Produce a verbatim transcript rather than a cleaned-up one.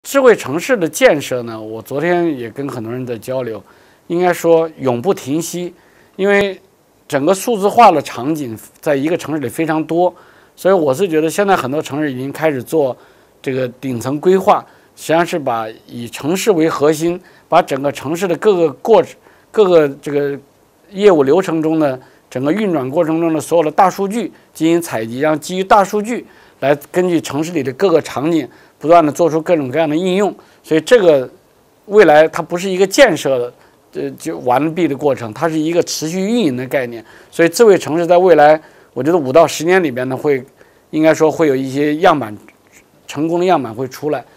智慧城市的建设呢，我昨天也跟很多人在交流，应该说永不停息，因为整个数字化的场景在一个城市里非常多，所以我是觉得现在很多城市已经开始做这个顶层规划，实际上是把以城市为核心，把整个城市的各个过各个这个业务流程中的整个运转过程中的所有的大数据进行采集，让基于大数据来根据城市里的各个场景不断的做出各种各样的应用，所以这个未来它不是一个建设的呃就完毕的过程，它是一个持续运营的概念。所以智慧城市在未来，我觉得五到十年里边呢，会应该说会有一些样板成功的样板会出来。